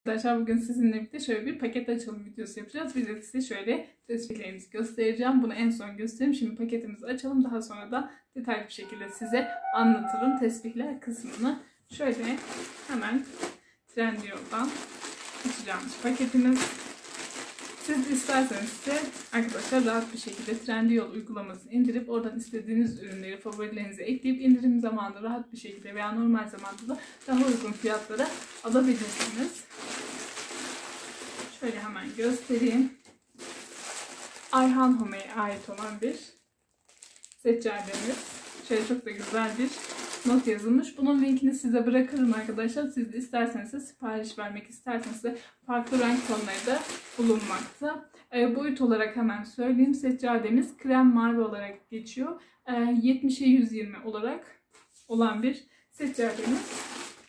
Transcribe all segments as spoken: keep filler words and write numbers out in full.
Arkadaşlar bugün sizinle birlikte şöyle bir paket açılım videosu yapacağız. Bir de size şöyle tespihlerimizi göstereceğim. Bunu en son göstereyim. Şimdi paketimizi açalım. Daha sonra da detaylı bir şekilde size anlatırım tespihler kısmını. Şöyle hemen Trendyol'dan açacağımız paketimiz. Siz isterseniz ise arkadaşlar rahat bir şekilde Trendyol uygulamasını indirip oradan istediğiniz ürünleri favorilerinize ekleyip indirim zamanında rahat bir şekilde veya normal zamanda da daha uygun fiyatlara alabilirsiniz. Şöyle hemen göstereyim. Ayhan Home'ye ait olan bir seccademiz. Şöyle çok da güzel bir not yazılmış. Bunun linkini size bırakırım arkadaşlar. Siz de isterseniz de sipariş vermek isterseniz de farklı renk tonları da bulunmakta. E, boyut olarak hemen söyleyeyim. Seccademiz krem mavi olarak geçiyor. E, yetmişe yüz yirmi olarak olan bir seccademiz.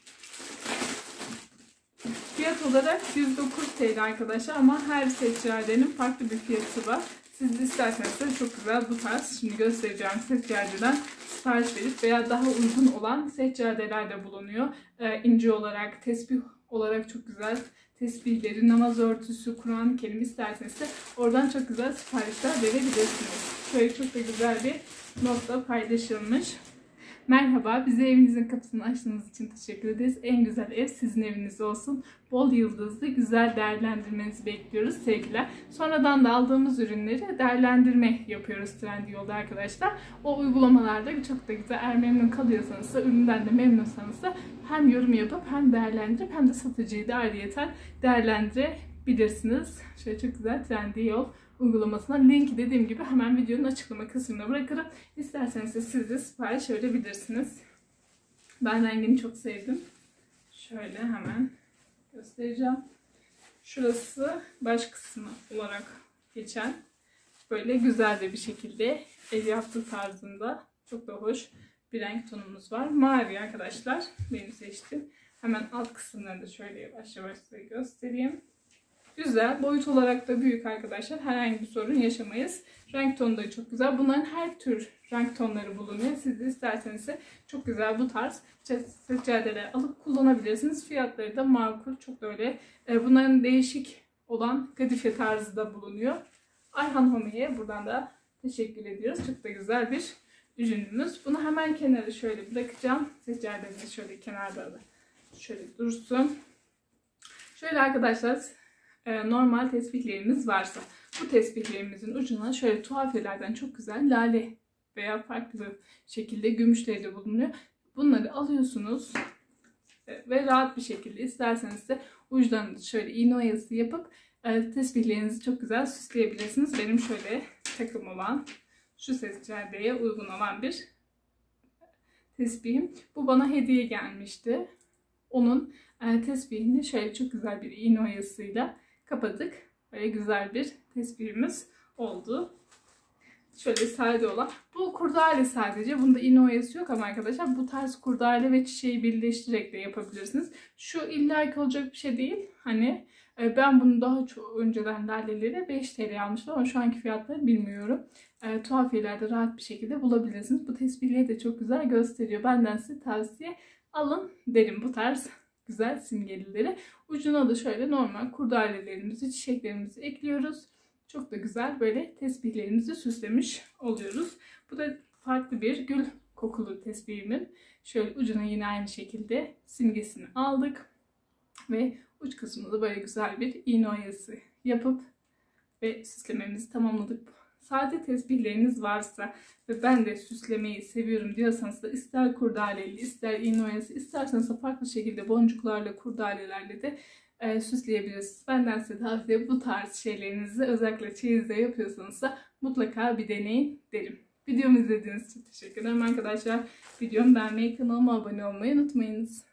Fiyat olarak yüz dokuz TL arkadaşlar ama her seccadenin farklı bir fiyatı var. Siz de isterseniz de çok güzel bu tarz şimdi göstereceğim seccadeden sipariş verip veya daha uygun olan seccadeler de bulunuyor. Ee, ince olarak, tesbih olarak çok güzel tesbihleri, namaz örtüsü, Kur'an-ı Kerim isterseniz de oradan çok güzel siparişler verebilirsiniz. Şöyle çok da güzel bir notla paylaşılmış. Merhaba, bize evinizin kapısını açtığınız için teşekkür ederiz. En güzel ev sizin eviniz olsun. Bol yıldızlı, güzel değerlendirmenizi bekliyoruz sevgiler. Sonradan da aldığımız ürünleri değerlendirme yapıyoruz Trendyol'da arkadaşlar. O uygulamalarda çok da güzel. Eğer memnun kalıyorsanız da, üründen de memnunsanız da hem yorum yapıp hem değerlendirip hem de satıcıyı da ayrıyeten değerlendirebilirsiniz. Şöyle çok güzel Trendyol uygulamasına linki dediğim gibi hemen videonun açıklama kısmına bırakırım. İsterseniz de siz de sipariş verebilirsiniz. Ben rengini çok sevdim. Şöyle hemen göstereceğim. Şurası baş kısmı olarak geçen böyle güzel de bir şekilde el yaptığı tarzında çok da hoş bir renk tonumuz var. Mavi arkadaşlar benim seçtim. Hemen alt kısımlarını da şöyle yavaş yavaş size göstereyim. Güzel. Boyut olarak da büyük arkadaşlar. Herhangi bir sorun yaşamayız. Renk tonu da çok güzel. Bunların her tür renk tonları bulunuyor. Siz de isterseniz de çok güzel bu tarz seccadeler alıp kullanabilirsiniz. Fiyatları da makul. Çok da öyle. Bunların değişik olan kadife tarzı da bulunuyor. Ayhan Home'ye buradan da teşekkür ediyoruz. Çok da güzel bir ürünümüz. Bunu hemen kenara şöyle bırakacağım. Seccademiz şöyle kenarda da şöyle dursun. Şöyle arkadaşlar normal tesbihlerimiz varsa bu tesbihlerimizin ucuna şöyle tuhafiyelerden çok güzel lale veya farklı şekilde gümüşleri de bulunuyor. Bunları alıyorsunuz ve rahat bir şekilde isterseniz de uçlarını şöyle iğne oyası yapıp tesbihlerinizi çok güzel süsleyebilirsiniz. Benim şöyle takım olan şu seccadeye uygun olan bir tesbihim. Bu bana hediye gelmişti. Onun tesbihini şöyle çok güzel bir iğne oyasıyla kapadık. Böyle güzel bir tesbihimiz oldu. Şöyle sade olan. Bu kurdale sadece. Bunda iğne oyası yok ama arkadaşlar bu tarz kurdale ve çiçeği birleştirerek de yapabilirsiniz. Şu illaki olacak bir şey değil. Hani ben bunu daha çok önceden laleleri beş TL almıştım ama şu anki fiyatları bilmiyorum. E, tuhafiyelerde rahat bir şekilde bulabilirsiniz. Bu tesbihleri de çok güzel gösteriyor. Benden size tavsiye alın derim bu tarz güzel simgelileri. Ucuna da şöyle normal kurdalelerimizi, çiçeklerimizi ekliyoruz. Çok da güzel böyle tesbihlerimizi süslemiş oluyoruz. Bu da farklı bir gül kokulu tesbihimin. Şöyle ucuna yine aynı şekilde simgesini aldık. Ve uç kısmında da böyle güzel bir iğne oyası yapıp ve süslememizi tamamladık. Sade tesbihleriniz varsa ve ben de süslemeyi seviyorum diyorsanız da ister kurdaleli, ister iğne oyası, isterseniz de farklı şekilde boncuklarla, kurdalelerle de e, süsleyebilirsiniz. Benden size tavsiye bu tarz şeylerinizi özellikle çeyizde yapıyorsanız da mutlaka bir deneyin derim. Videomu izlediğiniz için teşekkür ederim arkadaşlar. Videomu beğenmeyi, kanalıma abone olmayı unutmayınız.